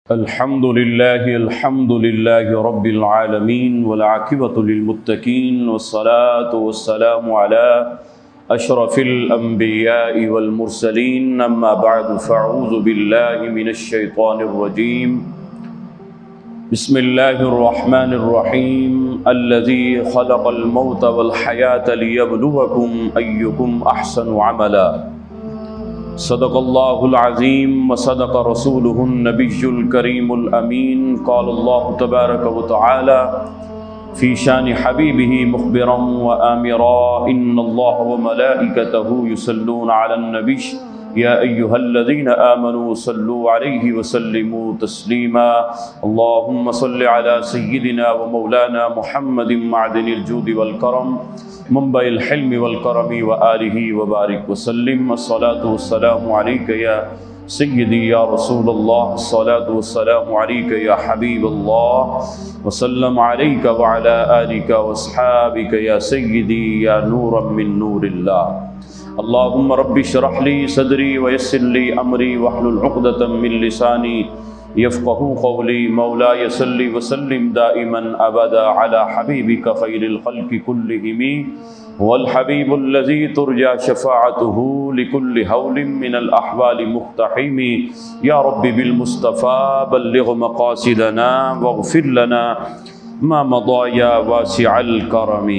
الحمد لله رب العالمين والعاقبة للمتقين والصلاة والسلام على أشرف الأنبياء والمرسلين أما بعد فأعوذ بالله من الشيطان الرجيم بسم الله الرحمن الرحيم الذي خلق الموت والحياة ليبلوكم أيكم أحسن عملا صدق الله العظيم وصدق رسوله النبي الكريم الأمين قال الله تبارك وتعالى في شان حبيبه مخبرا وآمرا إن الله وملائكته يصلون على النبي يا أيها الذين آمنوا صلوا عليه وسلموا تسليما اللهم صل على سيدنا ومولانا محمد معدن الجود والكرم منبع الحلم والكرم وآله وبارك وسلم الصلاة والسلام عليك يا سيدي يا رسول الله الصلاة والسلام عليك يا حبيب الله وسلم عليك وعلى آلك واصحابك يا سيدي يا نورا من نور الله اللهم رب اشرح لي صدري ويسر لي أمري واحلل عقدة من لساني يفقهوا قولي مولاي صل وسلم دائما أبدا على حبيبك خير الخلق كلهم والحبيب الذي ترجى شفاعته لكل هول من الأحوال مقتحم يا رب بالمصطفى بلغ مقاصدنا واغفر لنا ما مضى يا واسع الكرم۔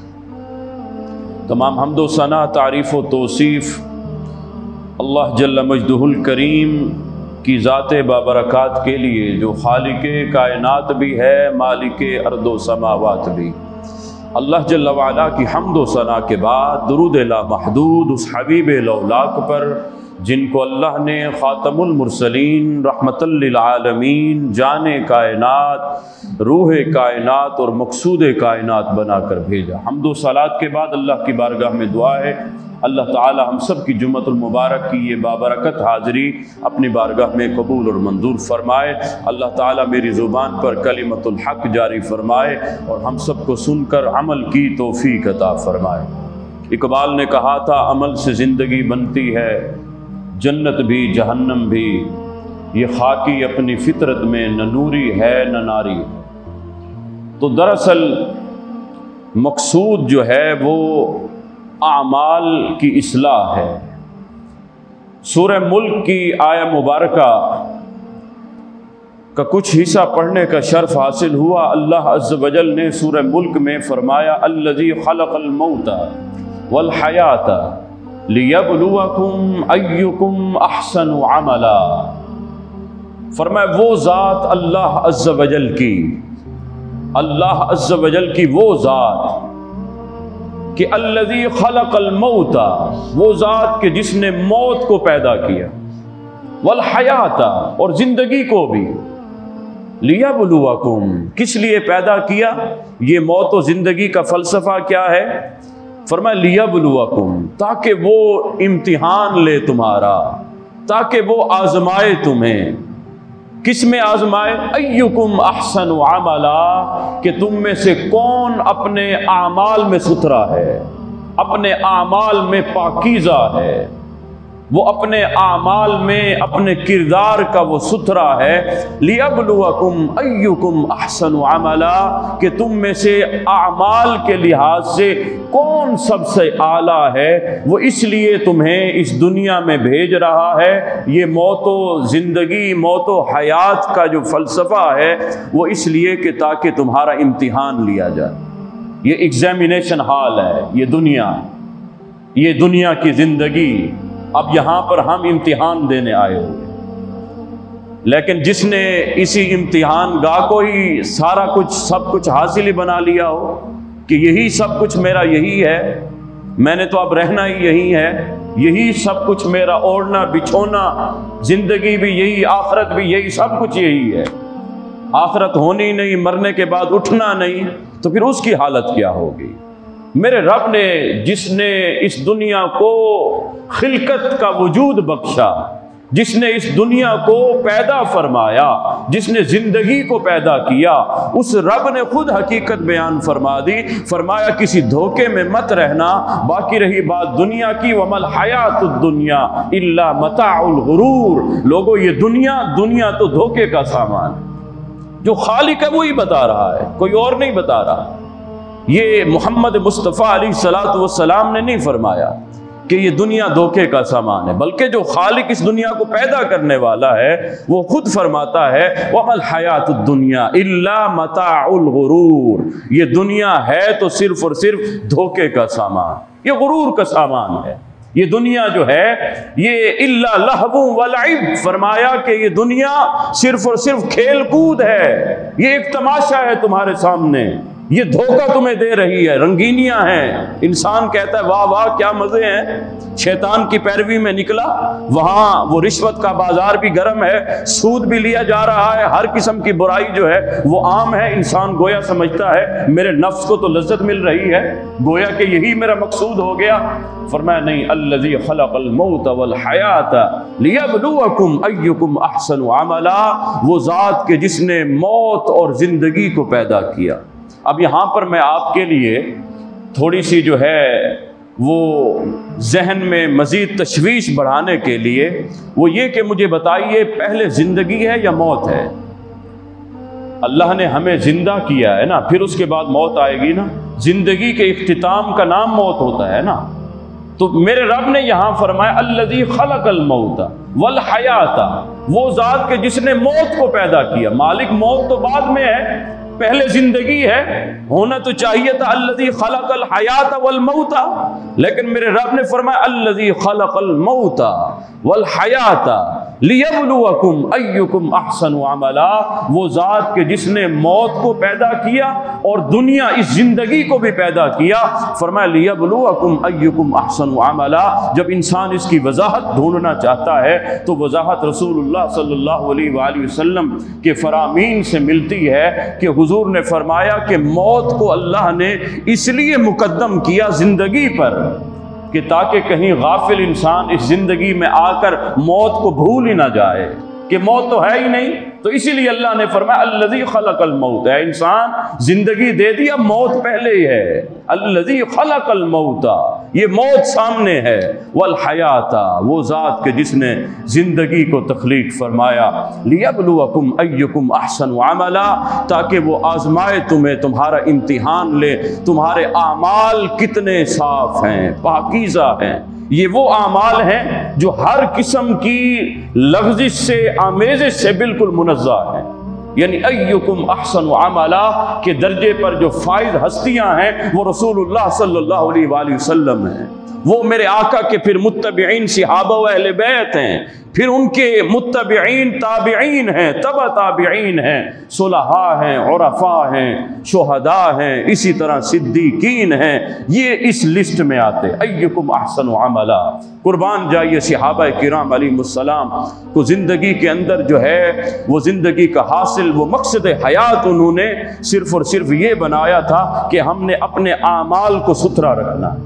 تمام حمد و ثنا، تعریف و توصیف اللہ جل مجدہ الکریم کی ذات بابرکات کے لیے جو خالق کائنات بھی ہے، مالک ارض و سماوات بھی۔ اللہ جل وعلا کی حمد و ثنا کے بعد درود لا محدود اس حبیب لولاک پر جن کو اللہ نے خاتم المرسلین، رحمت للعالمین، جان کائنات، روح کائنات اور مقصود کائنات بنا کر بھیجا۔ حمد و صلات کے بعد اللہ کی بارگاہ میں دعا ہے اللہ تعالی ہم سب کی جمعۃ المبارک کی یہ بابرکت حاضری اپنی بارگاہ میں قبول اور منظور فرمائے۔ اللہ تعالی میری زبان پر کلمۃ الحق جاری فرمائے اور ہم سب کو سن کر عمل کی توفیق عطا فرمائے۔ اقبال نے کہا تھا عمل سے زندگی بنتی ہے، جنت بھی جہنم بھی، یہ خاکی اپنی فطرت میں نہ نوری ہے نہ ناری۔ تو دراصل مقصود جو ہے وہ اعمال کی اصلاح ہے۔ سورہ ملک کی آیہ مبارکہ کا کچھ حصہ پڑھنے کا شرف حاصل ہوا۔ اللہ عز و جل نے سورہ ملک میں فرمایا الذی خلق الموت والحیات لیبلوکم ایکم احسن عملا۔ فرمایا وہ ذات اللہ عز و جل کی، اللہ عز و جل کی وہ ذات کہ الذی خلق الموت، وہ ذات کہ جس نے موت کو پیدا کیا، والحیات اور زندگی کو بھی، لیبلوکم کس لیے پیدا کیا؟ یہ موت و زندگی کا فلسفہ کیا ہے؟ فرمایا لیبلوکم، تاکہ وہ امتحان لے تمہارا، تاکہ وہ آزمائے تمہیں۔ کس میں آزمائے؟ ایکم احسن عملا، کہ تم میں سے کون اپنے اعمال میں ستھرا ہے، اپنے اعمال میں پاکیزہ ہے، وہ اپنے اعمال میں اپنے کردار کا وہ ستھرا ہے۔ لیبلوکم ایکم احسن عملا، کہ تم میں سے اعمال کے لحاظ سے کون سب سے اعلیٰ ہے، وہ اس لیے تمہیں اس دنیا میں بھیج رہا ہے۔ یہ موت و زندگی، موت و حیات کا جو فلسفہ ہے وہ اس لیے کہ تاکہ تمہارا امتحان لیا جائے۔ یہ ایگزامینیشن ہال ہے، یہ دنیا کی زندگی۔ اب یہاں پر ہم امتحان دینے آئے ہوئے، لیکن جس نے اسی امتحان گاہ کو ہی سارا کچھ سب کچھ حاصل ہی بنا لیا ہو کہ یہی سب کچھ میرا یہی ہے، میں نے تو اب رہنا ہی یہی ہے، یہی سب کچھ میرا اوڑھنا بچھونا، زندگی بھی یہی، آخرت بھی یہی، سب کچھ یہی ہے، آخرت ہونی نہیں، مرنے کے بعد اٹھنا نہیں، تو پھر اس کی حالت کیا ہوگی؟ میرے رب نے جس نے اس دنیا کو خلقت کا وجود بخشا، جس نے اس دنیا کو پیدا فرمایا، جس نے زندگی کو پیدا کیا، اس رب نے خود حقیقت بیان فرما دی، فرمایا کسی دھوکے میں مت رہنا۔ باقی رہی بات دنیا کی، وَمَا الْحَيَاةُ الدُّنْيَا إِلَّا مَتَاعُ الْغُرُورِ، لوگو یہ دنیا تو دھوکے کا سامان ہے، جو خالق ہے وہی بتا رہا ہے، کوئی اور نہیں بتا رہا۔ یہ محمد مصطفیٰ علیہ الصلوۃ والسلام نے نہیں فرمایا کہ یہ دنیا دھوکے کا سامان ہے، بلکہ جو خالق اس دنیا کو پیدا کرنے والا ہے وہ خود فرماتا ہے وَمَا الْحَيَاةُ الدُّنْيَا إِلَّا مَتَاعُ الْغُرُورِ، یہ دنیا ہے تو صرف اور صرف دھوکے کا سامان، یہ غرور کا سامان ہے۔ یہ دنیا جو ہے یہ إِلَّا لَهْوٌ وَلَعِبٌ، فرمایا کہ یہ دنیا صرف اور صرف کھیل کود ہے، یہ ایک تماشا ہے تمہارے سامنے، یہ دھوکہ تمہیں دے رہی ہے، رنگینیاں ہیں۔ انسان کہتا ہے واہ واہ کیا مزے ہیں، شیطان کی پیروی میں نکلا، وہاں وہ رشوت کا بازار بھی گرم ہے، سود بھی لیا جا رہا ہے، ہر قسم کی برائی جو ہے وہ عام ہے۔ انسان گویا سمجھتا ہے میرے نفس کو تو لذت مل رہی ہے، گویا کہ یہی میرا مقصود ہو گیا۔ فرمایا نہیں، الذی خلق الموت والحیات لیبلوکم ایکم احسن عملا، وہ ذات کے جس نے موت اور زندگی کو پیدا کیا۔ اب یہاں پر میں آپ کے لیے تھوڑی سی جو ہے وہ ذہن میں مزید تشویش بڑھانے کے لیے وہ یہ کہ مجھے بتائیے پہلے زندگی ہے یا موت ہے؟ اللہ نے ہمیں زندہ کیا ہے نا، پھر اس کے بعد موت آئے گی نا۔ زندگی کے اختتام کا نام موت ہوتا ہے نا۔ تو میرے رب نے یہاں فرمایا الذی خلق الموت والحیات، وہ ذات کے جس نے موت کو پیدا کیا۔ مالک موت تو بعد میں ہے، پہلے زندگی ہے، ہونا تو چاہیے تھا الذی خلق الحیات والموت، لیکن میرے رب نے فرمایا الذی خلق الموت والحیات لیبلوکم ایکم احسن عملا، وہ ذات کے جس نے موت کو پیدا کیا اور دنیا اس زندگی کو بھی پیدا کیا۔ فرمایا لیبلوکم ایکم احسن عملا۔ جب انسان اس کی وضاحت ڈھونڈنا چاہتا ہے تو وضاحت رسول اللہ صلی اللہ علیہ وآلہ وسلم کے فرامین سے ملتی ہے کہ حضور نے فرمایا کہ موت کو اللہ نے اس لیے مقدم کیا زندگی پر کہ تاکہ کہیں غافل انسان اس زندگی میں آ کر موت کو بھول ہی نہ جائے کہ موت تو ہے ہی نہیں، تو اسی لیے اللہ نے فرمایا الذی خلق الموت، ہے انسان زندگی دے دیا، موت پہلے ہی ہے۔ الذی خلق الموت، یہ موت سامنے ہے، والحیات، وہ ذات کے جس نے زندگی کو تخلیق فرمایا، لیبلوکم ایکم احسن عملا، تاکہ وہ آزمائے تمہیں، تمہارا امتحان لے، تمہارے اعمال کتنے صاف ہیں، پاکیزہ ہیں۔ یہ وہ اعمال ہیں جو ہر قسم کی لغزش سے، آمیزش سے بالکل منزہ ہیں، یعنی ایکم احسن عملا کے درجے پر جو فائز ہستیاں ہیں وہ رسول اللہ صلی اللہ علیہ وآلہ وسلم ہیں، وہ میرے آقا کے پھر متبعین صحابہ و اہل بیت ہیں، پھر ان کے متبعین تابعین ہیں، تبع تابعین ہیں، صلحاء ہیں، عرفاء ہیں، شہداء ہیں، اسی طرح صدیقین ہیں، یہ اس لسٹ میں آتے ایکم احسن عملا۔ قربان جائیے صحابہ کرام علیہ السلام کو زندگی کے اندر جو ہے وہ زندگی کا حاصل، وہ مقصد حیات انہوں نے صرف اور صرف یہ بنایا تھا کہ ہم نے اپنے اعمال کو ستھرا رکھنا۔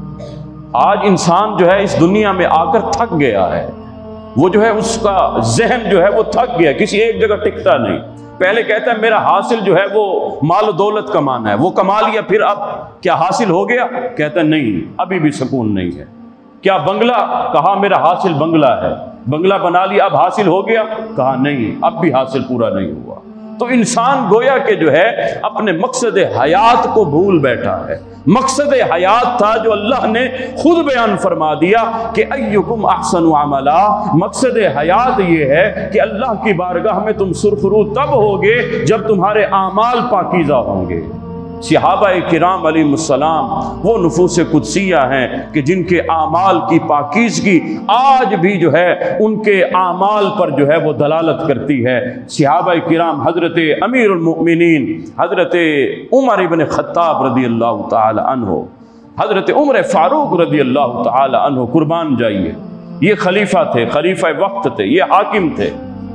آج انسان جو ہے اس دنیا میں آ کر تھک گیا ہے، وہ جو ہے اس کا ذہن جو ہے وہ تھک گیا، کسی ایک جگہ ٹکتا نہیں۔ پہلے کہتا ہے میرا حاصل جو ہے وہ مال و دولت کمانا ہے، وہ کما لیا، پھر اب کیا حاصل ہو گیا؟ کہتا ہے نہیں، ابھی بھی سکون نہیں ہے۔ کیا بنگلہ؟ کہا میرا حاصل بنگلہ ہے، بنگلہ بنا لیا، اب حاصل ہو گیا؟ کہا نہیں، اب بھی حاصل پورا نہیں ہوا۔ تو انسان گویا کہ جو ہے اپنے مقصد حیات کو بھول بیٹھا ہے۔ مقصد حیات تھا جو اللہ نے خود بیان فرما دیا کہ ایکم احسن عملا، مقصد حیات یہ ہے کہ اللہ کی بارگاہ میں تم سرخرو تب ہوگے جب تمہارے اعمال پاکیزہ ہوں گے۔ صحابہ کرام علیہ السلام وہ نفوس قدسیہ ہیں کہ جن کے اعمال کی پاکیزگی آج بھی جو ہے ان کے اعمال پر جو ہے وہ دلالت کرتی ہے۔ صحابہ کرام حضرت امیر المؤمنین حضرت عمر بن خطاب رضی اللہ تعالی عنہ، حضرت عمر فاروق رضی اللہ تعالی عنہ، قربان جائیے، یہ خلیفہ تھے، خلیفہ وقت تھے، یہ حاکم تھے۔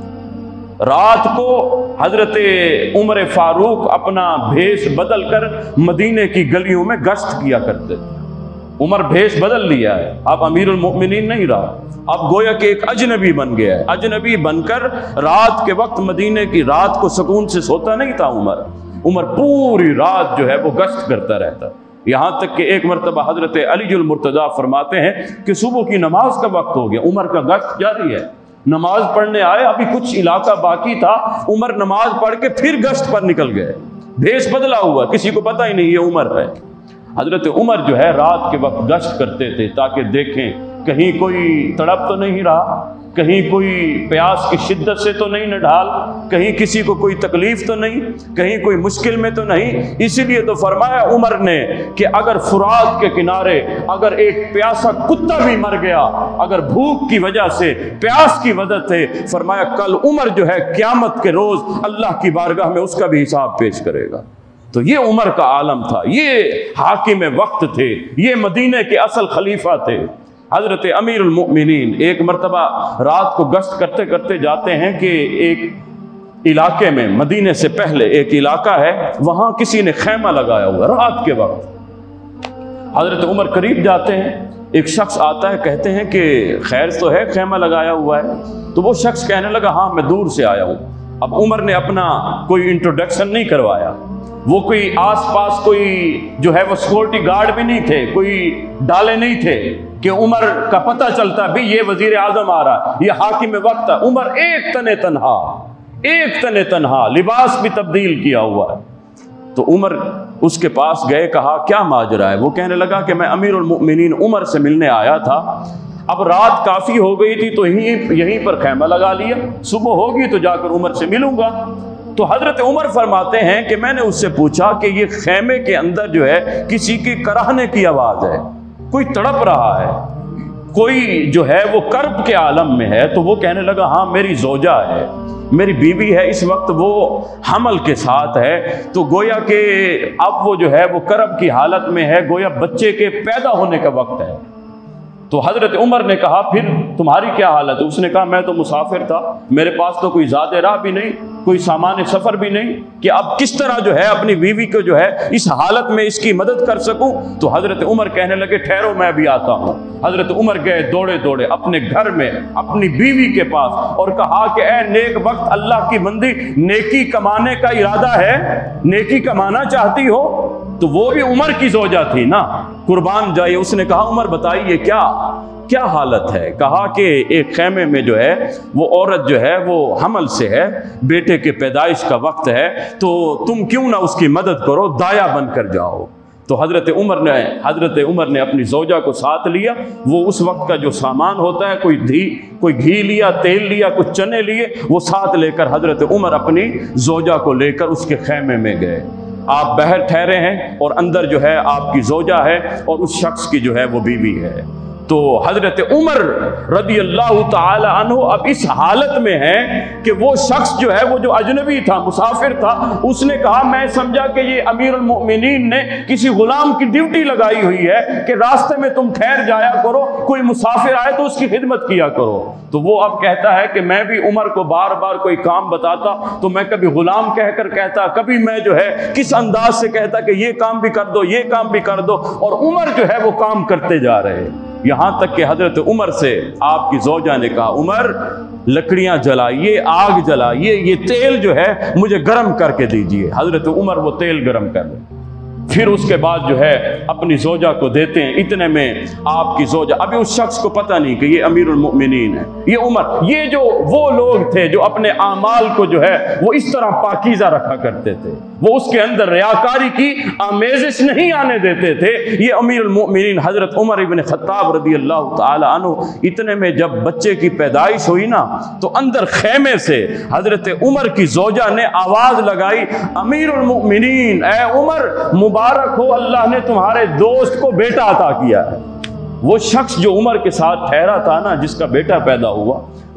رات کو حضرت عمر فاروق اپنا بھیس بدل کر مدینے کی گلیوں میں گشت کیا کرتے تھے۔ عمر بھیش بدل لیا ہے، اب امیر المؤمنین نہیں رہا، اب گویا کہ ایک اجنبی بن گیا ہے۔ اجنبی بن کر رات کے وقت مدینے کی رات کو سکون سے سوتا نہیں تھا عمر پوری رات جو ہے وہ گشت کرتا رہتا، یہاں تک کہ ایک مرتبہ حضرت علی المرتضیٰ فرماتے ہیں کہ صبح کی نماز کا وقت ہو گیا، عمر کا گشت جاری ہے، نماز پڑھنے آئے، ابھی کچھ علاقہ باقی تھا، عمر نماز پڑھ کے پھر گشت پر نکل گئے، بھیس بدلا ہوا، کسی کو پتہ ہی نہیں یہ عمر ہے۔ حضرت عمر جو ہے رات کے وقت گشت کرتے تھے تاکہ دیکھیں کہیں کوئی تڑپ تو نہیں رہا، کہیں کوئی پیاس کی شدت سے تو نہیں نڈھال، کہیں کسی کو کوئی تکلیف تو نہیں، کہیں کوئی مشکل میں تو نہیں۔ اسی لیے تو فرمایا عمر نے کہ اگر فرات کے کنارے اگر ایک پیاسا کتا بھی مر گیا، اگر بھوک کی وجہ سے، پیاس کی وجہ سے، فرمایا کل عمر جو ہے قیامت کے روز اللہ کی بارگاہ میں اس کا بھی حساب پیش کرے گا۔ تو یہ عمر کا عالم تھا، یہ حاکم وقت تھے، یہ مدینے کے اصل خلیفہ تھے حضرت امیر المؤمنین۔ ایک مرتبہ رات کو گشت کرتے کرتے جاتے ہیں کہ ایک علاقے میں، مدینے سے پہلے ایک علاقہ ہے، وہاں کسی نے خیمہ لگایا ہوا رات کے وقت۔ حضرت عمر قریب جاتے ہیں، ایک شخص آتا ہے، کہتے ہیں کہ خیر تو ہے، خیمہ لگایا ہوا ہے؟ تو وہ شخص کہنے لگا ہاں میں دور سے آیا ہوں۔ اب عمر نے اپنا کوئی انٹروڈکشن نہیں کروایا، وہ کوئی آس پاس کوئی جو ہے وہ سیکورٹی گارڈ بھی نہیں تھے، کوئی ڈالے نہیں تھے کہ عمر کا پتہ چلتا بھی یہ وزیر اعظم آ رہا ہے، یہ حاکم وقت ہے۔ عمر ایک تن تنہا، لباس بھی تبدیل کیا ہوا ہے۔ تو عمر اس کے پاس گئے، کہا کیا ماجرا ہے؟ وہ کہنے لگا کہ میں امیر المؤمنین عمر سے ملنے آیا تھا، اب رات کافی ہو گئی تھی تو یہیں پر خیمہ لگا لیا، صبح ہوگی تو جا کر عمر سے ملوں گا۔ تو حضرت عمر فرماتے ہیں کہ میں نے اس سے پوچھا کہ یہ خیمے کے اندر جو ہے کسی کی کراہنے کی آواز ہے، کوئی تڑپ رہا ہے، کوئی جو ہے وہ کرب کے عالم میں ہے؟ تو وہ کہنے لگا ہاں میری زوجہ ہے، میری بیوی ہے، اس وقت وہ حمل کے ساتھ ہے، تو گویا کہ اب وہ جو ہے وہ کرب کی حالت میں ہے، گویا بچے کے پیدا ہونے کا وقت ہے۔ تو حضرت عمر نے کہا پھر تمہاری کیا حالت ہے؟ اس نے کہا میں تو مسافر تھا، میرے پاس تو کوئی زاد راہ بھی نہیں، کوئی سامان سفر بھی نہیں کہ اب کس طرح جو ہے اپنی بیوی کو جو ہے اس حالت میں اس کی مدد کر سکوں۔ تو حضرت عمر کہنے لگے ٹھہرو میں بھی آتا ہوں۔ حضرت عمر گئے دوڑے اپنے گھر میں اپنی بیوی کے پاس اور کہا کہ اے نیک وقت اللہ کی بندی، نیکی کمانے کا ارادہ ہے، نیکی کمانا چاہتی ہو؟ تو وہ بھی عمر کی زوجہ تھی نا، قربان جائے۔ اس نے کہا عمر بتائیے کیا حالت ہے؟ کہا کہ ایک خیمے میں جو ہے وہ عورت جو ہے وہ حمل سے ہے، بیٹے کے پیدائش کا وقت ہے، تو تم کیوں نہ اس کی مدد کرو، دایا بن کر جاؤ۔ تو حضرت عمر نے اپنی زوجہ کو ساتھ لیا، وہ اس وقت کا جو سامان ہوتا ہے، کوئی گھی لیا، تیل لیا، کچھ چنے لیے، وہ ساتھ لے کر حضرت عمر اپنی زوجہ کو لے کر اس کے خیمے میں گئے۔ آپ باہر ٹھہرے ہیں اور اندر جو ہے آپ کی زوجہ ہے اور اس شخص کی جو ہے وہ بیوی ہے۔ تو حضرت عمر رضی اللہ تعالی عنہ اب اس حالت میں ہیں کہ وہ شخص جو ہے وہ جو اجنبی تھا، مسافر تھا، اس نے کہا میں سمجھا کہ یہ امیر المؤمنین نے کسی غلام کی ڈیوٹی لگائی ہوئی ہے کہ راستے میں تم ٹھہر جایا کرو، کوئی مسافر آئے تو اس کی خدمت کیا کرو۔ تو وہ اب کہتا ہے کہ میں بھی عمر کو بار بار کوئی کام بتاتا تو میں کبھی غلام کہہ کر کہتا، کبھی میں جو ہے کس انداز سے کہتا کہ یہ کام بھی کر دو، یہ کام بھی کر دو، اور عمر جو ہے وہ کام کرتے جا رہے ہیں۔ یہاں تک کہ حضرت عمر سے آپ کی زوجہ نے کہا عمر لکڑیاں جلائیے، آگ جلائیے، یہ تیل جو ہے مجھے گرم کر کے دیجئے۔ حضرت عمر وہ تیل گرم کر لیں، پھر اس کے بعد جو ہے اپنی زوجہ کو دیتے ہیں۔ اتنے میں آپ کی زوجہ، ابھی اس شخص کو پتہ نہیں کہ یہ امیر المؤمنین ہے، یہ عمر، یہ جو وہ لوگ تھے جو اپنے اعمال کو جو ہے وہ اس طرح پاکیزہ رکھا کرتے تھے، وہ اس کے اندر ریاکاری کی آمیزش نہیں آنے دیتے تھے، یہ امیر المؤمنین حضرت عمر ابن خطاب رضی اللہ تعالی عنہ۔ اتنے میں جب بچے کی پیدائش ہوئی نا تو اندر خیمے سے حضرت عمر کی زوجہ نے آواز لگائی امیر المؤمنین، اے عمر مبارک ہو، اللہ نے تمہارے دوست کو بیٹا عطا کیا ہے۔ وہ شخص جو عمر کے ساتھ ٹھہرا تھا نا، جس کا بیٹا پیدا ہوا،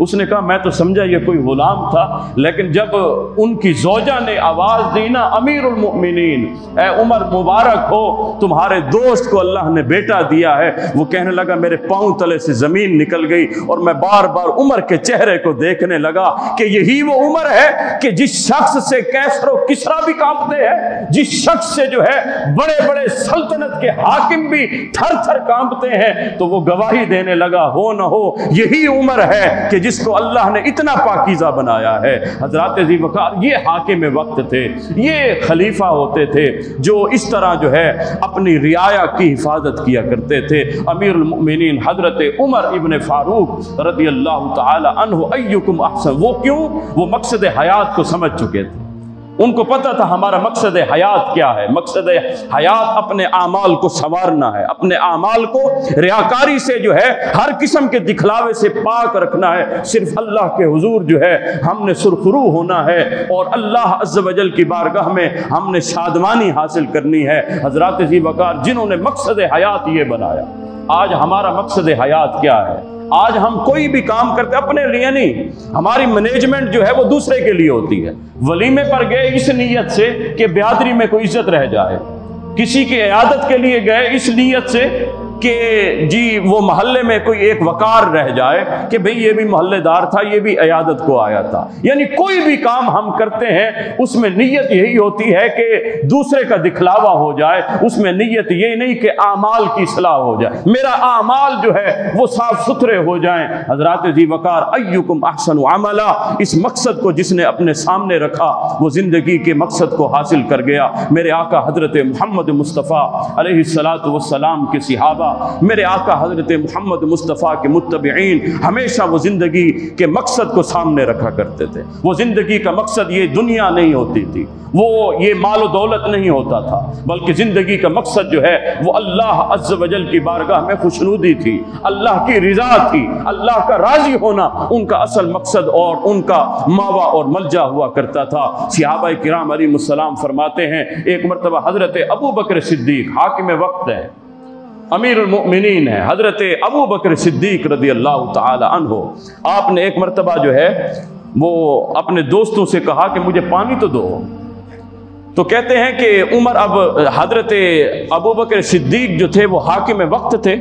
उसने कहा मैं तो समझा ये कोई गुलाम था, लेकिन जब उनकी ज़ौजा ने आवाज़ दी ना अमीरुल मोमिनीन, ए उमर मुबारक हो, तुम्हारे दोस्त को अल्लाह ने बेटा दिया है, वो कहने लगा मेरे पाँव तले से ज़मीन निकल गई और मैं बार बार उमर के चेहरे को देखने लगा कि यही वो उमर है कि जिस शख्स से कैसर और किसरा भी कांपते हैं, जिस शख्स से जो है बड़े बड़े सल्तनत के हाकिम भी थर थर कांपते हैं। तो वो गवाही देने लगा हो न हो यही उमर है कि जिसको अल्लाह ने इतना पाकीज़ा बनाया है। हज़रात ज़ी वक़ार ये हाकिम वक्त थे, ये खलीफा होते थे जो इस तरह जो है अपनी रियाया की हिफाजत किया करते थे। अमीरुल मोमिनीन हज़रत उमर इब्न फारूक रज़ियल्लाहु ताला अन्हु अय्युकुम अहसन, वो क्यों? वो मकसद हयात को समझ चुके थे। उनको पता था हमारा मकसद हयात क्या है। मकसद हयात अपने आमाल को संवारना है, अपने आमाल को रियाकारी से जो है हर किस्म के दिखलावे से पाक रखना है। सिर्फ अल्लाह के हुजूर जो है हमने सुरखरू होना है और अल्लाह अज़्ज़ वजल की बारगाह में हमने शादमानी हासिल करनी है। हज़रात ज़ी वक़ार जिन्होंने मकसद हयात ये बनाया, आज हमारा मकसद हयात क्या है? आज हम कोई भी काम करते अपने लिए नहीं, हमारी मैनेजमेंट जो है वो दूसरे के लिए होती है। वलीमे पर गए इस नीयत से कि बिरादरी में कोई इज्जत रह जाए, किसी की इयादत के लिए गए इस नीयत से कि जी वो मोहल्ले में कोई एक वकार रह जाए कि भाई ये भी मोहल्लेदार था, ये भी इयादत को आया था। यानी कोई भी काम हम करते हैं उसमें नीयत यही होती है कि दूसरे का दिखलावा हो जाए, उसमें नीयत ये नहीं कि आमाल की इस्लाह हो जाए, मेरा आमाल जो है वो साफ सुथरे हो जाएं। हज़रात ज़ी वक़ार अय्युकुम अहसनु अमला, इस मकसद को जिसने अपने सामने रखा वो ज़िंदगी के मकसद को हासिल कर गया। मेरे आका हज़रत मोहम्मद मुस्तफ़ा अलैहिस्सलातु वस्सलाम के सहाबा, मेरे आका हज़रत मोहम्मद मुस्तफ़ा के मुत्तबईन हमेशा वो ज़िंदगी के मकसद को सामने रखा करते थे। वो ज़िंदगी का मकसद ये दुनिया नहीं होती थी, वो ये माल दौलत नहीं होता था, बल्कि ज़िंदगी का मकसद जो है वो अल्लाह अज़्ज़ वजल की बारगाह में खुशनुदी थी, अल्लाह की रिज़ा थी, अल्लाह का राज़ी होना उनका असल मकसद और उनका मावा और मलजा हुआ करता था। सहाबाए किराम अलैहिमुस्सलाम फरमाते हैं, एक मरतबा हज़रत अबू बकर सिद्दीक़ हाकिम वक्त है, अमीरुल मोमिनीन है, हज़रत अबू बकर सिद्दीक़ रज़ियल्लाहु ताला अन्हु, आपने एक मरतबा जो है वो अपने दोस्तों से कहा कि मुझे पानी तो दो। तो कहते हैं कि उमर, अब हज़रत अबू बकर सिद्दीक़ जो थे वो हाकिम वक्त थे,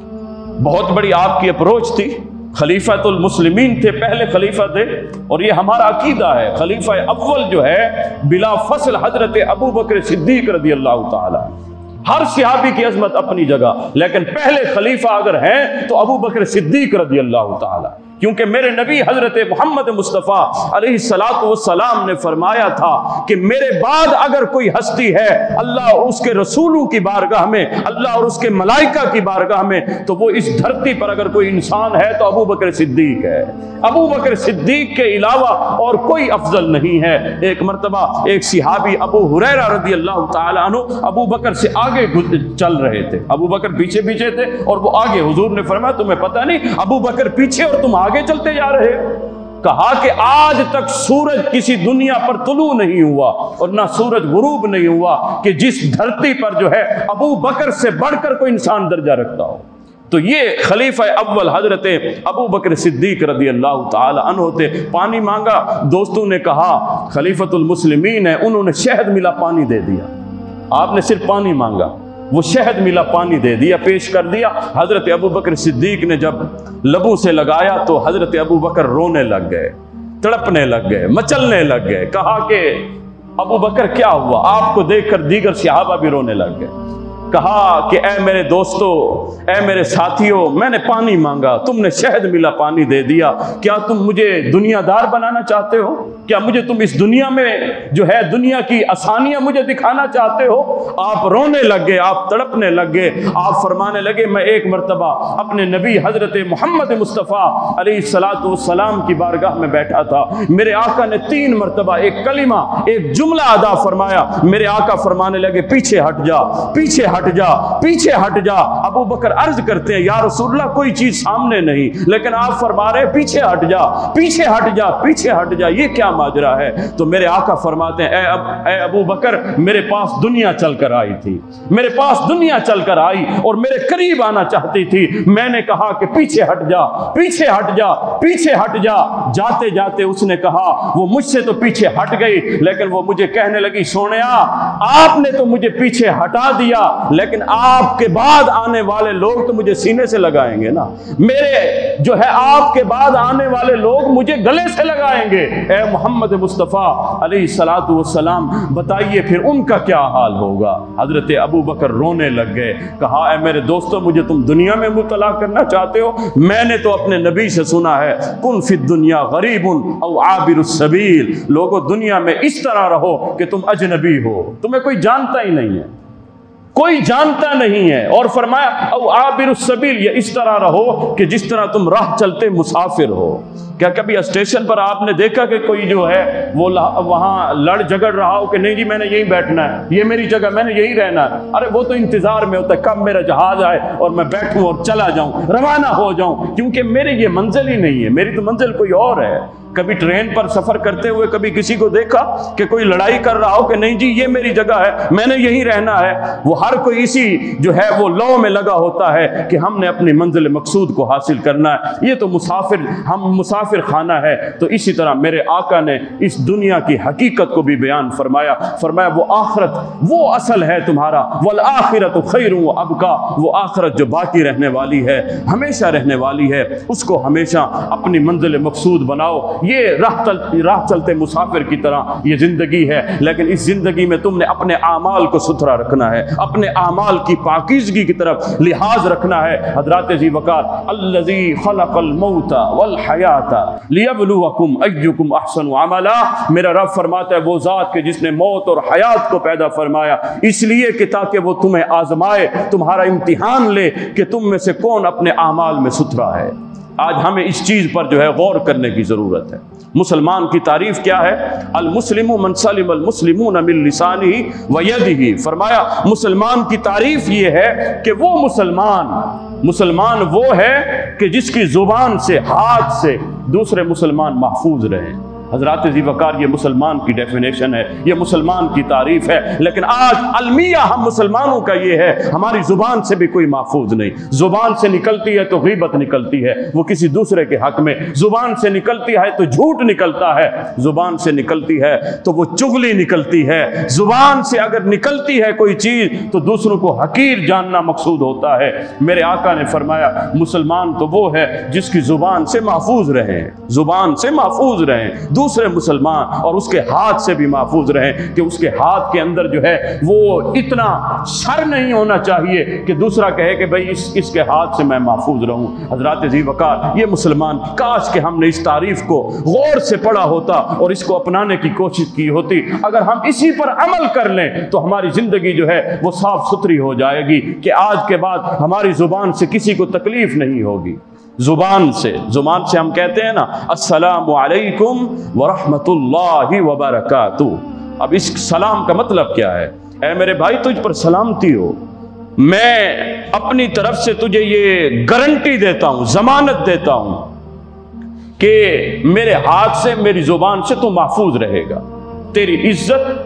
बहुत बड़ी आपकी अप्रोच थी, खलीफातुल मुस्लिमीन थे, पहले खलीफा थे, और ये हमारा अकीदा है खलीफा अव्वल जो है बिला फसल हज़रत अबू बकर सिद्दीक़ रज़ियल्लाहु ताला। हर सहाबी की अजमत अपनी जगह, लेकिन पहले खलीफा अगर हैं तो अबू बकर सिद्दीक़ रज़ियल्लाहु ताला, क्योंकि मेरे नबी हज़रत मोहम्मद मुस्तफ़ा अलैहिस्सलातु वस्सलाम ने फरमाया था कि मेरे बाद अगर कोई हस्ती है अल्लाह और उसके रसूलों की बारगाह में, अल्लाह और उसके मलाइका की बारगाह में, तो वो इस धरती पर अगर कोई इंसान है तो अबू बकर सिद्दीक़ है। अबू बकर सिद्दीक़ के अलावा और कोई अफजल नहीं है। एक मरतबा एक सहाबी अबू हुरैरा रज़ियल्लाहु ताला अन्हु अबू बकर से आगे चल रहे थे, अबू बकर पीछे पीछे थे और वो आगे। हुजूर ने फरमाया तुम्हें पता नहीं अबू बकर पीछे और तुम आगे चलते जा रहे हो? कहा कि आज तक सूरज किसी दुनिया पर तुलू नहीं हुआ और ना सूरज गुरूब नहीं हुआ कि जिस धरती पर जो है अबू बकर से बढ़कर कोई इंसान दर्जा रखता हो। तो ये खलीफा अव्वल हजरत अबू बकर सिद्दीक रज़ियल्लाहु ताला अन्हु थे। पानी मांगा, दोस्तों ने कहा खलीफतुल मुस्लिमीन है, उन्होंने शहद मिला पानी दे दिया। आपने सिर्फ पानी मांगा, वो शहद मिला पानी दे दिया, पेश कर दिया। हजरत अबू बकर सिद्दीक ने जब लबों से लगाया तो हजरत अबू बकर रोने लग गए, तड़पने लग गए, मचलने लग गए। कहा कि अबू बकर क्या हुआ? आपको देखकर दीगर सहाबा भी रोने लग गए। कहा कि ऐ मेरे दोस्तों, ऐ मेरे साथियों, मैंने पानी मांगा, तुमने शहद मिला पानी दे दिया। क्या तुम मुझे दुनियादार बनाना चाहते हो? क्या मुझे तुम इस दुनिया में जो है दुनिया की आसानियां मुझे दिखाना चाहते हो? आप रोने लग गए, आप तड़पने लग गए। आप फरमाने लगे मैं एक मरतबा अपने नबी हजरत मोहम्मद मुस्तफ़ा अलैहिस्सलातु वस्सलाम की बारगाह में बैठा था। मेरे आका ने 3 मरतबा एक कलिमा, एक जुमला अदा फरमाया। मेरे आका फरमाने लगे पीछे हट जा, पीछे हट जा, पीछे हट जा। अबू बकर अर्ज करते हैं, या रसूल अल्लाह कोई चीज सामने नहीं, लेकिन आप फरमा रहे पीछे हट जा, पीछे हट जा, पीछे हट जा, ये क्या माजरा है? तो मेरे आका फरमाते हैं, ए अबू बकर, मेरे पास दुनिया चलकर आई थी, मेरे पास दुनिया चलकर आई और मेरे करीब आना चाहती थी। मैंने कहा कि पीछे हट जा, पीछे हट जा, पीछे हट जा। जाते जाते उसने कहा, वो मुझसे तो पीछे हट गई, लेकिन वो मुझे कहने लगी, सोनिया आपने तो मुझे पीछे हटा दिया, लेकिन आपके बाद आने वाले लोग तो मुझे सीने से लगाएंगे ना, मेरे जो है आपके बाद आने वाले लोग मुझे गले से लगाएंगे। ए मोहम्मद मुस्तफ़ा अलैहिस्सलातु वस्सलाम, बताइए फिर उनका क्या हाल होगा? हजरत अबू बकर रोने लग गए। कहा, ए मेरे दोस्तों, मुझे तुम दुनिया में मुब्तला करना चाहते हो? मैंने तो अपने नबी से सुना है, कुन फिद दुनिया गरीबुन औ आबिरुस सबील, लोगों दुनिया में इस तरह रहो कि तुम अजनबी हो, तुम्हें कोई जानता ही नहीं है, कोई जानता नहीं है। और फरमाया औ आबिरुस सबील, ये इस तरह रहो कि जिस तरह तुम राह चलते मुसाफिर हो। क्या कभी स्टेशन पर आपने देखा कि कोई जो है वो वहां लड़ झगड़ रहा हो कि नहीं जी मैंने यहीं बैठना है, ये मेरी जगह, मैंने यहीं रहना है? अरे वो तो इंतजार में होता है कब मेरा जहाज आए और मैं बैठूं और चला जाऊं, रवाना हो जाऊं, क्योंकि मेरी ये मंजिल ही नहीं है, मेरी तो मंजिल कोई और है। कभी ट्रेन पर सफर करते हुए कभी किसी को देखा कि कोई लड़ाई कर रहा हो कि नहीं जी ये मेरी जगह है, मैंने यहीं रहना है? वो हर कोई इसी जो है वो लौ में लगा होता है कि हमने अपनी मंजिल मकसूद को हासिल करना है। ये तो मुसाफिर, हम मुसाफिर खाना है। तो इसी तरह मेरे आका ने इस दुनिया की हकीकत को भी बयान फरमाया। फरमाया वो आखिरत वो असल है तुम्हारा, वल आखिरतु खैरुन व अबका, वो आखिरत जो बाकी रहने वाली है, हमेशा रहने वाली है, उसको हमेशा अपनी मंजिल मकसूद बनाओ। ये राह चलते मुसाफिर की तरह ये जिंदगी है, लेकिन इस जिंदगी में तुमने अपने आमाल को सुथरा रखना है, अपने आमाल की पाकीज़गी की तरफ लिहाज रखना है। हज़रत ज़ी वक़ार, अल्लज़ी खलक़ल मौता वल हयाता लियब्लुवकुम अय्युकुम अहसनु अमला, मेरा रब फरमाता है वो ज़ात के जिसने मौत और हयात को पैदा फरमाया इसलिए कि ताकि वो तुम्हें आजमाए, तुम्हारा इम्तिहान ले कि तुम में से कौन अपने आमाल में सुथरा है। आज हमें इस चीज़ पर जो है गौर करने की ज़रूरत है। मुसलमान की तारीफ़ क्या है? अल मुस्लिमु मन सलिमल मुस्लिमून मिन लिसानिही व यदिही। फरमाया मुसलमान की तारीफ़ ये है कि वो मुसलमान वो है कि जिसकी ज़ुबान से, हाथ से दूसरे मुसलमान महफूज रहे। हज़रत ज़ी वक़ार, ये मुसलमान की डेफिनेशन है, ये मुसलमान की तारीफ़ है। लेकिन आज अलमिया हम मुसलमानों का ये है, हमारी ज़ुबान से भी कोई महफूज नहीं। ज़ुबान से निकलती है तो ग़ीबत निकलती है, वो किसी दूसरे के हक़ में, ज़ुबान से निकलती है तो झूठ निकलता है, ज़ुबान से निकलती है तो वो चुगली निकलती है, ज़ुबान से अगर निकलती है कोई चीज़ तो दूसरों को हकीर जानना मकसूद होता है। मेरे आका ने फरमाया मुसलमान तो वो है जिसकी ज़ुबान से महफूज रहे, ज़ुबान से महफूज रहे, दूसरे मुसलमान और उसके हाथ से भी महफूज रहें कि उसके हाथ के अंदर जो है वो इतना शर नहीं होना चाहिए कि दूसरा कहे कि भाई इसके हाथ से मैं महफूज रहूं। हज़रत ज़ी वक़ार, ये मुसलमान, काश कि हमने इस तारीफ को गौर से पढ़ा होता और इसको अपनाने की कोशिश की होती। अगर हम इसी पर अमल कर लें तो हमारी ज़िंदगी जो है वो साफ सुथरी हो जाएगी कि आज के बाद हमारी ज़ुबान से किसी को तकलीफ नहीं होगी। जुबान से हम कहते हैं ना अस्सलामु अलैकुम व रहमतुल्लाहि व बरकातुहू। अब इस सलाम का मतलब क्या है? ऐ मेरे भाई, तुझ पर सलामती हो, मैं अपनी तरफ से तुझे ये गारंटी देता हूं, जमानत देता हूं कि मेरे हाथ से, मेरी जुबान से तू महफूज रहेगा। तेरी इज्जत,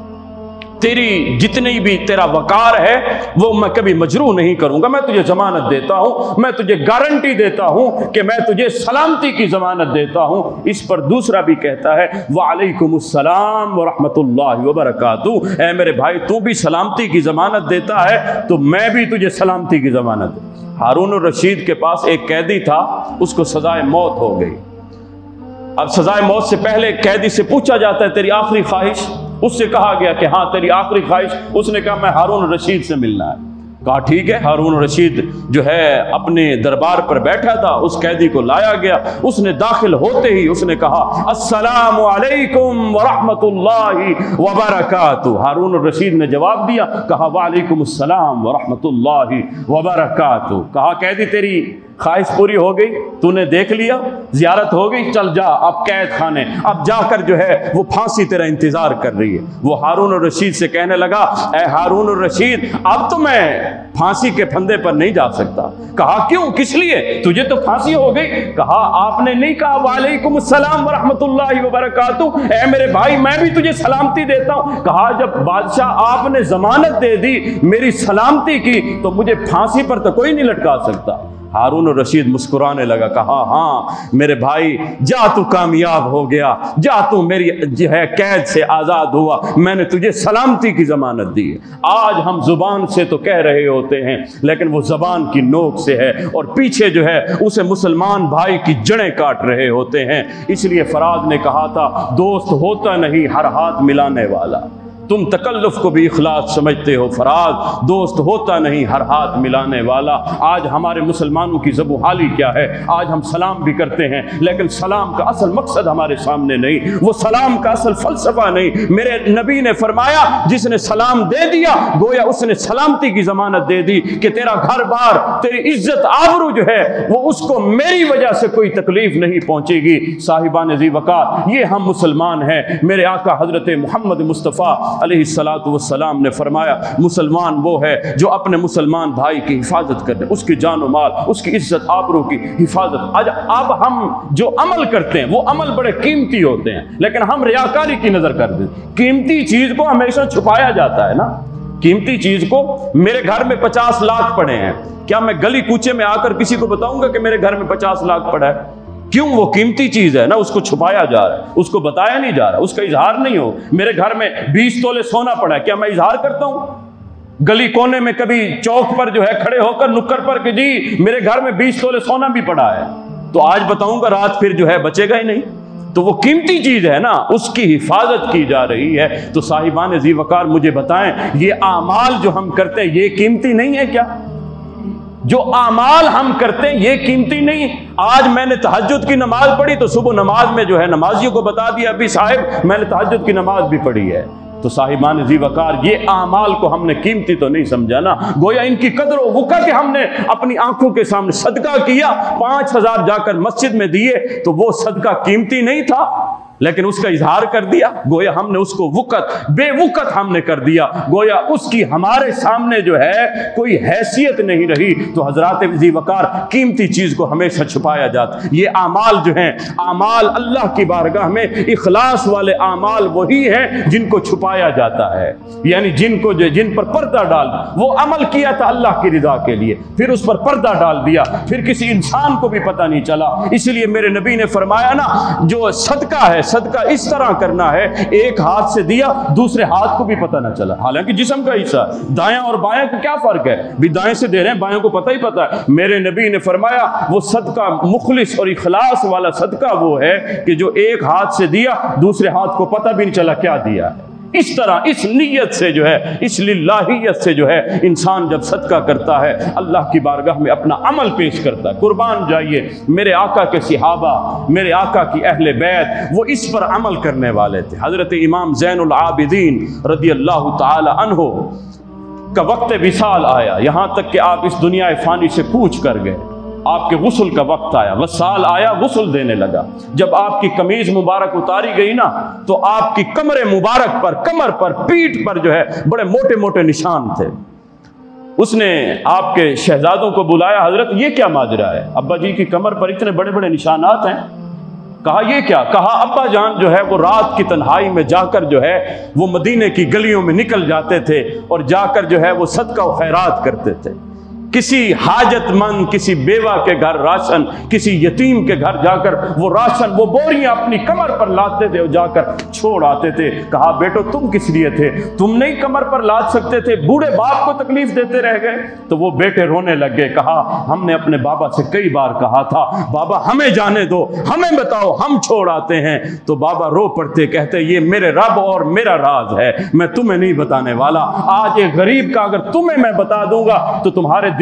तेरी जितनी भी तेरा वकार है वो मैं कभी मजरूह नहीं करूंगा। मैं तुझे जमानत देता हूं, मैं तुझे गारंटी देता हूं कि मैं तुझे सलामती की जमानत देता हूं। इस पर दूसरा भी कहता है वालेकुमुस्सलाम व रहमतुल्लाहि व बरकातुहू। ऐ मेरे भाई, तू भी सलामती की जमानत देता है तो मैं भी तुझे सलामती की जमानत। हारून रशीद के पास एक कैदी था, उसको सजाए मौत हो गई। अब सजाए मौत से पहले कैदी से पूछा जाता है तेरी आखिरी ख्वाहिश? उससे कहा गया कि हाँ तेरी आखिरी ख्वाहिश। उसने कहा मैं हारून रशीद से मिलना है। कहा ठीक है। हारून रशीद जो है अपने दरबार पर बैठा था, उस कैदी को लाया गया। उसने दाखिल होते ही उसने कहा अस्सलामु अलैकुम व रहमतुल्लाहि व बरकातुहू। हारून रशीद ने जवाब दिया, कहा वालेकुम अस्सलाम व रहमतुल्लाहि व बरकातुहू। कहा कैदी तेरी خواہش پوری ہو گئی، تو نے دیکھ لیا، زیارت ہو گئی، چل جا اب قید خانے، اب جا کر جو ہے وہ پھانسی تیرا انتظار کر رہی ہے۔ وہ ہارون الرشید سے کہنے لگا اے ہارون الرشید اب تو میں پھانسی کے پھندے پر نہیں جا سکتا۔ کہا کیوں، کس لیے، تجھے تو پھانسی ہو گئی۔ کہا آپ نے نہیں کہا وعلیکم السلام ورحمۃ اللہ وبرکاتہ، اے میرے بھائی میں بھی تجھے سلامتی دیتا ہوں۔ کہا جب بادشاہ آپ نے ضمانت دے دی، میری سلامتی کی، تو مجھے پھانسی پر تو کوئی نہیں لٹکا سکتا۔ ہارون الرشید مسکرانے لگا، کہا ہاں میرے بھائی جا تو کامیاب ہو گیا، جا تو میری جو ہے قید سے آزاد ہوا، میں نے تجھے سلامتی کی ضمانت دی ہے۔ آج ہم زبان سے تو کہہ رہے ہوتے ہیں لیکن وہ زبان کی نوک سے ہے اور پیچھے جو ہے اسے مسلمان بھائی کی جڑیں کاٹ رہے ہوتے ہیں۔ اس لیے فراز نے کہا تھا دوست ہوتا نہیں ہر ہاتھ ملانے والا۔ تم تکلف کو بھی اخلاص سمجھتے ہو فراز، دوست ہوتا نہیں ہر ہاتھ ملانے والا۔ آج ہمارے مسلمانوں کی زبوں حالی کیا ہے، آج ہم سلام بھی کرتے ہیں لیکن سلام کا اصل مقصد ہمارے سامنے نہیں، وہ سلام کا اصل فلسفہ نہیں۔ میرے نبی نے فرمایا جس نے سلام دے دیا گویا اس نے سلامتی کی ضمانت دے دی کہ تیرا گھر بار، تیری عزت آبرو جو ہے وہ اس کو میری وجہ سے کوئی تکلیف نہیں پہنچے گی۔ صاحبان ذی وقار، یہ ہم مسلمان ہیں۔ میرے آقا حضرت محمد مصطفیٰ علیہ الصلاۃ والسلام نے فرمایا مسلمان وہ ہے جو اپنے مسلمان بھائی کی حفاظت کرتے، اس کی جان و مال، اس کی عزت آبرو کی حفاظت۔ اب ہم جو عمل کرتے ہیں وہ عمل بڑے قیمتی ہوتے ہیں لیکن ہم ریاکاری کی نظر کر دیتے ہیں۔ قیمتی چیز کو ہمیشہ چھپایا جاتا ہے نا، قیمتی چیز کو، میرے گھر میں 50 لاکھ پڑے ہیں، کیا میں گلی کوچے میں آ کر کسی کو بتاؤں گا کہ میرے گھر میں 50 لاکھ پڑا ہے؟ کیوں؟ وہ قیمتی چیز ہے نا، اس کو چھپایا جا رہا ہے، اس کو بتایا نہیں جا رہا، اس کا اظہار نہیں ہو۔ میرے گھر میں 20 تولے سونا پڑا ہے، کیا میں اظہار کرتا ہوں؟ گلی کونے میں کبھی چوک پر جو ہے کھڑے ہو کر نکر پر کہ جی میرے گھر میں 20 تولے سونا بھی پڑا ہے، تو آج بتاؤں گا رات پھر جو ہے بچے گا ہی نہیں۔ تو وہ قیمتی چیز ہے نا، اس کی حفاظت کی جا رہی ہے۔ تو صاحبان ذی وقار مجھے بتائیں یہ اعمال جو ہم کرتے ہیں یہ قیمتی نہیں ہے کیا؟ جو اعمال ہم کرتے ہیں یہ قیمتی نہیں؟ آج میں نے تہجد کی نماز پڑھی تو صبح نماز میں جو ہے نمازیوں کو بتا دیا ابھی صاحب میں نے تہجد کی نماز بھی پڑھی ہے۔ تو صاحبان ذی وقار یہ اعمال کو ہم نے قیمتی تو نہیں سمجھا نا، گویا ان کی قدر و وقع کہ ہم نے اپنی آنکھوں کے سامنے صدقہ کیا، 5000 جا کر مسجد میں دیے تو وہ صدقہ قیمتی نہیں تھا لیکن اس کا اظہار کر دیا، گویا ہم نے اس کو وقت بے وقت ہم نے کر دیا، گویا اس کی ہمارے سامنے جو ہے کوئی حیثیت نہیں رہی۔ تو حضرات ذی وقار قیمتی چیز کو ہمیشہ چھپایا جاتا ہے۔ یہ اعمال جو ہیں، اعمال اللہ کی بارگاہ میں اخلاص والے اعمال وہی ہیں جن کو چھپایا جاتا ہے، یعنی جن پر پردہ ڈال، وہ عمل کیا تھا اللہ کی رضا کے لیے، پھر اس پر پردہ ڈال دیا، پھر کسی انسان کو بھی پتہ نہیں چلا۔ اسی لیے میرے نبی نے فرمایا نا جو صدقہ ہے، صدقہ اس طرح کرنا ہے ایک ہاتھ سے دیا دوسرے ہاتھ کو بھی پتہ نہ چلا، حالانکہ جسم کا حصہ دائیں اور بائیں کو کیا فرق ہے، بھی دائیں سے دے رہے ہیں بائیں کو پتہ ہی پتہ ہے۔ میرے نبی نے فرمایا وہ صدقہ مخلص اور اخلاص والا صدقہ وہ ہے کہ جو ایک ہاتھ سے دیا دوسرے ہاتھ کو پتہ بھی نہیں چلا کیا دیا ہے۔ اس طرح اس نیت سے جو ہے، اس للہیت سے جو ہے انسان جب صدقہ کرتا ہے اللہ کی بارگاہ میں اپنا عمل پیش کرتا ہے۔ قربان جائیے میرے آقا کے صحابہ، میرے آقا کی اہل بیت، وہ اس پر عمل کرنے والے تھے۔ حضرت امام زین العابدین رضی اللہ تعالی عنہ کا وقت وصال آیا، یہاں تک کہ آپ اس دنیا فانی سے کوچ کر گئے، آپ کے غسل کا وقت آیا، وصال آیا، غسل دینے لگا۔ جب آپ کی قمیض مبارک اتاری گئی نا تو آپ کی کمر مبارک پر، کمر پر، پیٹھ پر جو ہے بڑے موٹے موٹے نشان تھے۔ اس نے آپ کے شہزادوں کو بلایا، حضرت یہ کیا ماجرا ہے، ابا جی کی کمر پر اتنے بڑے بڑے نشانات ہیں؟ کہا یہ کیا؟ کہا ابا جان جو ہے وہ رات کی تنہائی میں جا کر جو ہے وہ مدینے کی گلیوں میں نکل جاتے تھے اور جا کر جو ہے وہ صدقہ و خیرات کرتے تھے، کسی حاجت مند، کسی بیوہ کے گھر راشن، کسی یتیم کے گھر جا کر وہ راشن، وہ بوریاں اپنی کمر پر لاتے تھے اور جا کر چھوڑ آتے تھے۔ کہا بیٹو تم کس لیے تھے، تم نہیں کمر پر لاد سکتے تھے، بوڑھے باپ کو تکلیف دیتے رہ گئے؟ تو وہ بیٹے رونے لگ گئے، کہا ہم نے اپنے بابا سے کئی بار کہا تھا بابا ہمیں جانے دو، ہمیں بتاؤ، ہم چھوڑ آتے ہیں۔ تو بابا رو پڑتے، کہتے یہ میرے رب اور میرا راز ہے، میں تمہیں نہیں بتانے والا۔ آج ایک غریب کا اگر تمہیں میں بتا دوں گا تو تمہارے دل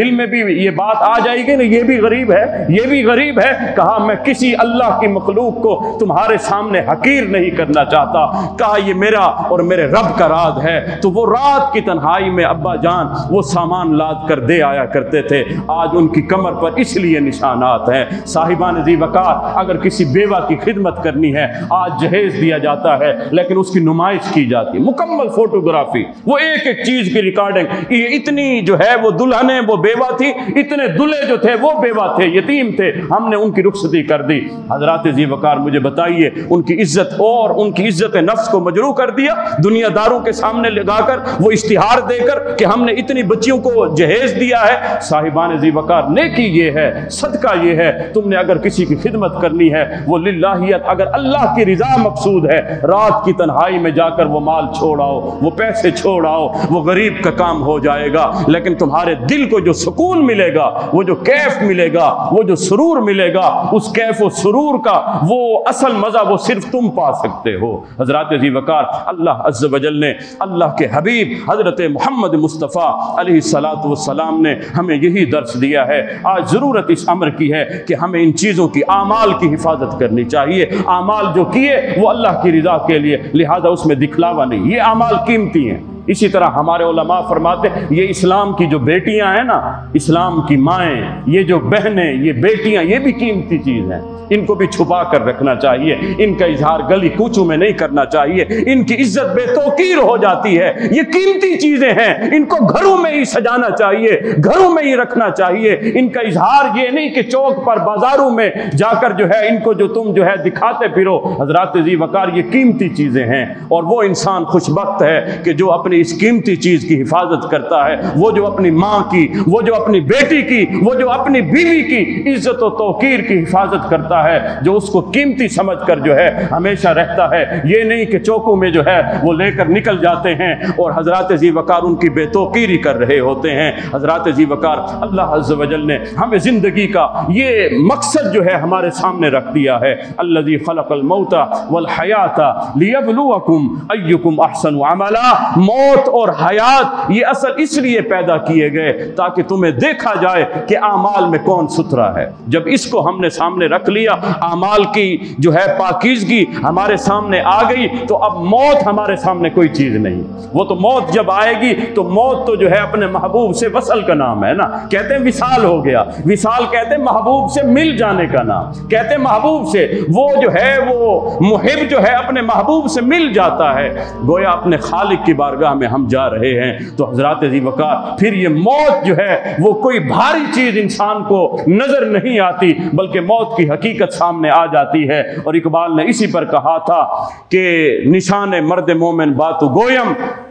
دل میں بھی یہ بات آ جائے گی نا یہ بھی غریب ہے، یہ بھی غریب ہے، کہا میں کسی اللہ کی مخلوق کو تمہارے سامنے حقیر نہیں کرنا چاہتا، کہا یہ میرا اور میرے رب کا راز ہے۔ تو وہ رات کی تنہائی میں ابا جان وہ سامان لاد کر دے آیا کرتے تھے، آج ان کی کمر پر اس لیے نشانات ہیں۔ صاحبان ذی وقار، اگر کسی بیوہ کی خدمت کرنی ہے، آج جہیز دیا جاتا ہے لیکن اس کی نمائش کی جاتی ہے، مکمل فوٹوگرافی، وہ ایک ایک چیز کی ریکارڈنگ، یہ اتنی جو ہے وہ دلہنیں وہ بیوہ تھی، اتنے دلہے جو تھے وہ بیوہ تھے، یتیم تھے، ہم نے ان کی رخصتی کر دی۔ حضرات ذی وقار مجھے بتائیے ان کی عزت اور ان کی عزت نفس کو مجروح کر دیا، دنیا داروں کے سامنے لگا کر وہ اشتہار دے کر کہ ہم نے اتنی بچیوں کو جہیز دیا ہے۔ صاحبان ذی وقار، نیکی یہ ہے، صدقہ یہ ہے، تم نے اگر کسی کی خدمت کرنی ہے وہ للہیت، اگر اللہ کی رضا مقصود ہے، رات کی تنہائی میں جا کر وہ مال چھوڑ آؤ، وہ پیسے چھوڑ آؤ، وہ غریب کا کام ہو جائے گا، لیکن تمہارے دل کو جو سکون ملے گا، وہ جو کیف ملے گا، وہ جو سرور ملے گا، اس کیف و سرور کا وہ اصل مزہ وہ صرف تم پا سکتے ہو۔ حضرات ذی وقار، اللہ عز و جل نے، اللہ کے حبیب حضرت محمد مصطفیٰ علیہ السلام نے ہمیں یہی درس دیا ہے۔ آج ضرورت اس امر کی ہے کہ ہمیں ان چیزوں کی، اعمال کی حفاظت کرنی چاہیے۔ اعمال جو کیے وہ اللہ کی رضا کے لیے، لہذا اس میں دکھلاوا نہیں، یہ اعمال قیمتی ہیں۔ اسی طرح ہمارے علماء فرماتے یہ اسلام کی جو بیٹیاں ہیں نا، اسلام کی مائیں، یہ جو بہنیں، یہ بیٹیاں، یہ بھی قیمتی چیز ہیں، ان کو بھی چھپا کر رکھنا چاہیے، ان کا اظہار گلی کوچوں میں نہیں کرنا چاہیے، ان کی عزت بے توقیر ہو جاتی ہے، یہ قیمتی چیزیں ہیں، ان کو گھروں میں ہی سجانا چاہیے، گھروں میں ہی رکھنا چاہیے، ان کا اظہار یہ نہیں کہ چوک پر بازاروں میں جا کر جو ہے ان کو جو تم جو ہے دکھاتے پھرو۔ حضرات ذی وقار، یہ قیمتی چیزیں ہیں، اور وہ انسان خوش بخت ہے کہ جو اپنی اس قیمتی چیز کی حفاظت کرتا ہے، وہ جو اپنی ماں کی، وہ جو اپنی بیٹی کی، وہ جو اپنی بیوی کی عزت و توقیر کی حفاظت کرتا ہے، جو اس کو قیمتی سمجھ کر جو ہے ہمیشہ رہتا ہے، یہ نہیں کہ چوکوں میں جو ہے وہ لے کر نکل جاتے ہیں اور حضرات ذی وقار ان کی بے توقیری کر رہے ہوتے ہیں۔ حضرات ذی وقار، اللہ عز و جل نے ہمیں زندگی کا یہ مقصد جو ہے ہمارے سامنے رکھ دیا ہے، الذی خلق الموت والحیات لیبلوکم ایکم احسن عملا۔ موت اور حیات یہ اصل اس لیے پیدا کیے گئے تاکہ تمہیں دیکھا جائے کہ اعمال میں کون ستھرا ہے۔ جب اس کو ہم نے سامنے رکھ لیا، اعمال کی جو ہے پاکیزگی ہمارے سامنے آ گئی، تو اب موت ہمارے سامنے کوئی چیز نہیں۔ وہ تو موت جب آئے گی تو موت تو جو ہے اپنے محبوب سے وصل کا نام ہے نا، کہتے ہیں وصال ہو گیا، وصال کہتے ہیں محبوب سے مل جانے کا نام، کہتے ہیں محبوب سے، وہ جو ہے وہ محب جو ہے اپنے محبوب سے مل جاتا ہے، گویا اپنے خالق کی بارگاہ میں ہم جا رہے ہیں۔ تو حضرات ذی وقار، پھر یہ موت جو ہے وہ کوئی بھاری چیز انسان کو نظر نہیں آتی، بلکہ موت کی حقیقت سامنے آ جاتی ہے۔ اور اقبال نے اسی پر کہا تھا کہ نشان مرد مومن باتو گویم،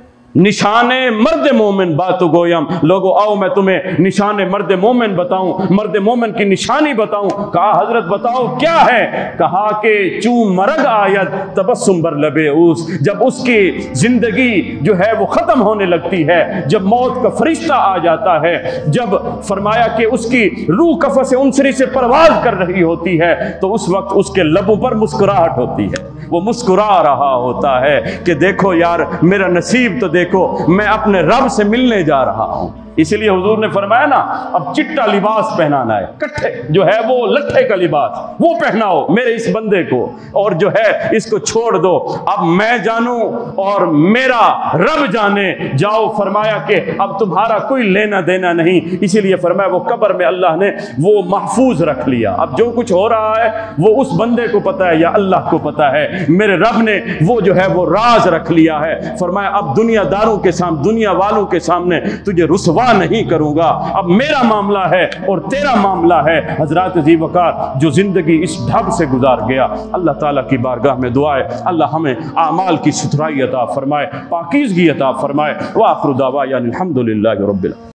نشان مرد مومن باتو گویم، لوگو آؤ میں تمہیں نشان مرد مومن بتاؤں، مرد مومن کی نشانی بتاؤں۔ کہا حضرت بتاؤ کیا ہے؟ کہا کہ چون مرگ آید تبسم بر لبے اوس، جب اس کی زندگی جو ہے وہ ختم ہونے لگتی ہے، جب موت کا فرشتہ آ جاتا ہے، جب فرمایا کہ اس کی روح قفس انصری سے پرواز کر رہی ہوتی ہے، تو اس وقت اس کے لبوں پر مسکراہٹ ہوتی ہے، وہ مسکرا رہا ہوتا ہے کہ دیکھو یار میرا نصیب تو دیکھو، میں اپنے رب سے ملنے جا رہا ہوں۔ اسی لیے حضور نے فرمایا نا، اب چٹا لباس پہنانا ہے، کٹھے جو ہے وہ لٹھے کا لباس وہ پہناؤ میرے اس بندے کو، اور جو ہے اس کو چھوڑ دو، اب میں جانوں اور میرا رب جانے، جاؤ۔ فرمایا کہ اب تمہارا کوئی لینا دینا نہیں، اسی لیے فرمایا وہ قبر میں اللہ نے وہ محفوظ رکھ لیا، اب جو کچھ ہو رہا ہے وہ اس بندے کو پتا ہے یا اللہ کو پتا ہے، میرے رب نے وہ جو ہے وہ راز رکھ لیا ہے۔ فرمایا اب دنیا داروں کے سامنے، دنیا والوں کے سامنے تجھے رسوا نہیں کروں گا، اب میرا معاملہ ہے اور تیرا معاملہ ہے۔ حضرات ذی وقار، جو زندگی اس ڈھب سے گزار گیا، اللہ تعالیٰ کی بارگاہ میں دعا ہے اللہ ہمیں اعمال کی ستھرائی عطا فرمائے، پاکیزگی عطا فرمائے۔ وآخر دعوانا الحمدللہ رب العالمین۔